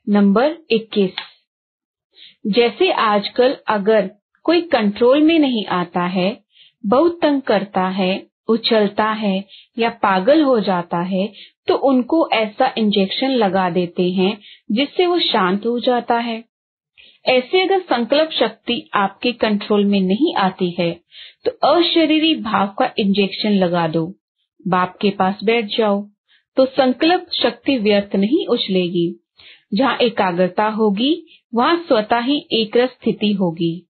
Number 21, जैसे आजकल अगर कोई कंट्रोल में नहीं आता है, बहुत तंग करता है, उछलता है या पागल हो जाता है, तो उनको ऐसा इंजेक्शन लगा देते हैं जिससे वो शांत हो जाता है। ऐसे अगर संकल्प शक्ति आपके कंट्रोल में नहीं आती है तो अशरीरी भाव का इंजेक्शन लगा दो, बाप के पास बैठ जाओ, तो संकल्प शक्ति व्यर्थ नहीं उछलेगी। जहाँ एकाग्रता होगी वहाँ स्वतः ही एकरस स्थिति होगी।